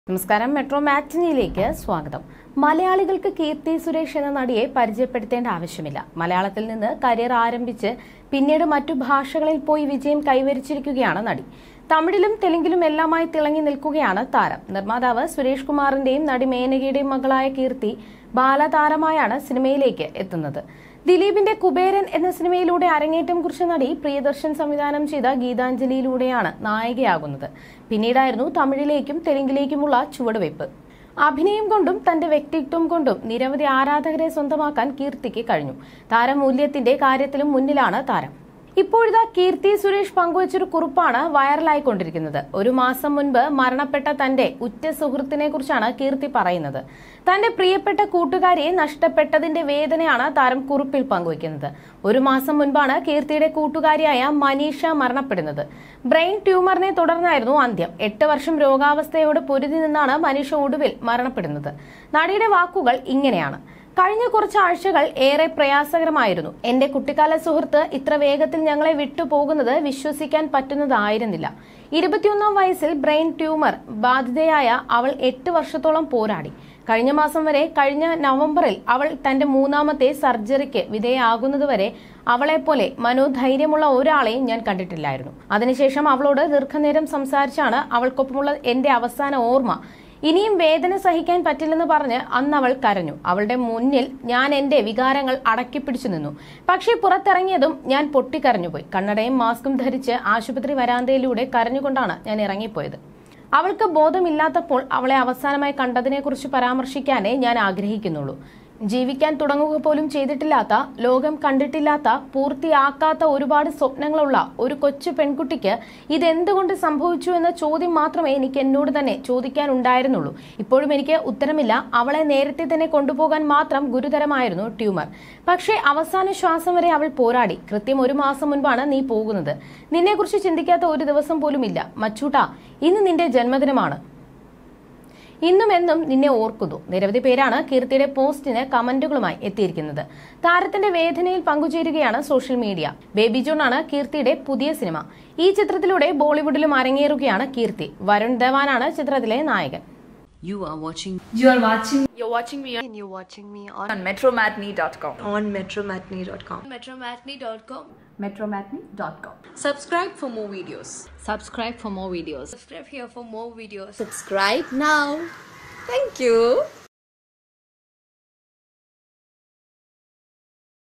നമസ്കാരം, മെട്രോ മാറ്റിനിയിലേക്ക് സ്വാഗതം. മലയാളികൾക്ക് കീർത്തി സുരേഷ് എന്ന നടിയെ പരിചയപ്പെടുത്തേണ്ട ആവശ്യമില്ല. മലയാളത്തിൽ നിന്ന് കരിയർ ആരംഭിച്ച് പിന്നീട് മറ്റു ഭാഷകളിൽ പോയി വിജയം കൈവരിച്ചിരിക്കുകയാണ് നടി. തമിഴിലും തെലുങ്കിലും എല്ലാമായി തിളങ്ങി നിൽക്കുകയാണ് താരം. നിർമ്മാതാവ് സുരേഷ് കുമാറിന്റെയും നടി മേനകയുടെയും മകളായ കീർത്തി ബാലതാരമായാണ് സിനിമയിലേക്ക് എത്തുന്നത്. ദിലീപിന്റെ കുബേരൻ എന്ന സിനിമയിലൂടെ അരങ്ങേറ്റം കുറിച്ച നടി പ്രിയദർശൻ സംവിധാനം ചെയ്ത ഗീതാഞ്ജലിയിലൂടെയാണ് നായികയാകുന്നത്. പിന്നീടായിരുന്നു തമിഴിലേക്കും തെലുങ്കിലേക്കുമുള്ള ചുവടുവയ്പ്. അഭിനയം കൊണ്ടും തന്റെ വ്യക്തിത്വം കൊണ്ടും നിരവധി ആരാധകരെ സ്വന്തമാക്കാൻ കീർത്തിക്ക് കഴിഞ്ഞു. താരമൂല്യത്തിന്റെ കാര്യത്തിലും മുന്നിലാണ് താരം. ഇപ്പോഴിതാ കീർത്തി സുരേഷ് പങ്കുവച്ചൊരു കുറിപ്പാണ് വൈറലായിക്കൊണ്ടിരിക്കുന്നത്. ഒരു മാസം മുൻപ് മരണപ്പെട്ട തന്റെ ഉറ്റ സുഹൃത്തിനെ കുറിച്ചാണ് കീർത്തി പറയുന്നത്. തന്റെ പ്രിയപ്പെട്ട കൂട്ടുകാരിയെ നഷ്ടപ്പെട്ടതിന്റെ വേദനയാണ് താരം കുറിപ്പിൽ പങ്കുവയ്ക്കുന്നത്. ഒരു മാസം മുൻപാണ് കീർത്തിയുടെ കൂട്ടുകാരിയായ മനീഷ മരണപ്പെടുന്നത്. ബ്രെയിൻ ട്യൂമറിനെ തുടർന്നായിരുന്നു അന്ത്യം. 8 വർഷം രോഗാവസ്ഥയോട് പൊരുതി നിന്നാണ് മനീഷ ഒടുവിൽ മരണപ്പെടുന്നത്. നടിയുടെ വാക്കുകൾ ഇങ്ങനെയാണ്: കഴിഞ്ഞ കുറച്ച് ആഴ്ചകൾ ഏറെ പ്രയാസകരമായിരുന്നു. എന്റെ കുട്ടിക്കാല സുഹൃത്ത് ഇത്ര വേഗത്തിൽ ഞങ്ങളെ വിട്ടുപോകുന്നത് വിശ്വസിക്കാൻ പറ്റുന്നതായിരുന്നില്ല. 21-ാം വയസ്സിൽ ബ്രെയിൻ ട്യൂമർ ബാധിതയായ അവൾ 8 വർഷത്തോളം പോരാടി. കഴിഞ്ഞ മാസം വരെ, കഴിഞ്ഞ നവംബറിൽ അവൾ തന്റെ 3ാമത്തെ സർജറിക്ക് വിധേയയാകുന്നതുവരെ അവളെപ്പോലെ മനോധൈര്യമുള്ള ഒരാളെയും ഞാൻ കണ്ടിട്ടില്ലായിരുന്നു. അതിനുശേഷം അവളോട് ദീർഘനേരം സംസാരിച്ചാണ് അവൾക്കൊപ്പമുള്ള എന്റെ അവസാന ഓർമ്മ. ഇനിയും വേദന സഹിക്കാൻ പറ്റില്ലെന്ന് പറഞ്ഞ് അന്ന് അവൾ കരഞ്ഞു. അവളുടെ മുന്നിൽ ഞാൻ എന്റെ വികാരങ്ങൾ അടക്കിപ്പിടിച്ചു നിന്നു. പക്ഷേ പുറത്തിറങ്ങിയതും ഞാൻ പൊട്ടിക്കരഞ്ഞുപോയി. കണ്ണടയും മാസ്കും ധരിച്ച് ആശുപത്രി വരാന്തയിലൂടെ കരഞ്ഞുകൊണ്ടാണ് ഞാൻ ഇറങ്ങിപ്പോയത്. അവൾക്ക് ബോധമില്ലാത്തപ്പോൾ അവളെ അവസാനമായി കണ്ടതിനെക്കുറിച്ച് പരാമർശിക്കാനേ ഞാൻ ആഗ്രഹിക്കുന്നുള്ളൂ. ജീവിക്കാൻ തുടങ്ങുക പോലും ചെയ്തിട്ടില്ലാത്ത, ലോകം കണ്ടിട്ടില്ലാത്ത, പൂർത്തിയാക്കാത്ത ഒരുപാട് സ്വപ്നങ്ങളുള്ള ഒരു കൊച്ചു പെൺകുട്ടിക്ക് ഇതെന്തുകൊണ്ട് സംഭവിച്ചു എന്ന ചോദ്യം മാത്രമേ എനിക്ക് എന്നോട് തന്നെ ചോദിക്കാനുണ്ടായിരുന്നുള്ളൂ. ഇപ്പോഴും എനിക്ക് ഉത്തരമില്ല. അവളെ നേരത്തെ തന്നെ കൊണ്ടുപോകാൻ മാത്രം ഗുരുതരമായിരുന്നു ട്യൂമർ. പക്ഷേ അവസാന ശ്വാസം വരെ അവൾ പോരാടി. കൃത്യം 1 മാസം മുൻപാണ് നീ പോകുന്നത്. നിന്നെക്കുറിച്ച് ചിന്തിക്കാത്ത ഒരു ദിവസം പോലും ഇല്ല മച്ചൂട്ടാ. ഇന്ന് നിന്റെ ജന്മദിനമാണ്. ഇന്നും എന്നും നിന്നെ ഓർക്കുന്നു. നിരവധി പേരാണ് കീർത്തിയുടെ പോസ്റ്റിന് കമന്റുകളുമായി എത്തിയിരിക്കുന്നത്. താരത്തിന്റെ വേദനയിൽ പങ്കുചേരുകയാണ് സോഷ്യൽ മീഡിയ. ബേബി ജോൺ ആണ് കീർത്തിയുടെ പുതിയ സിനിമ. ഈ ചിത്രത്തിലൂടെ ബോളിവുഡിലും അരങ്ങേറുകയാണ് കീർത്തി. വരുൺ ധവാനാണ് ചിത്രത്തിലെ നായകൻ. You're watching me on metromatney.com. on metromatney.com. metromatney.com. Subscribe for more videos. Subscribe for more videos. Subscribe here for more videos. Subscribe now. Thank you.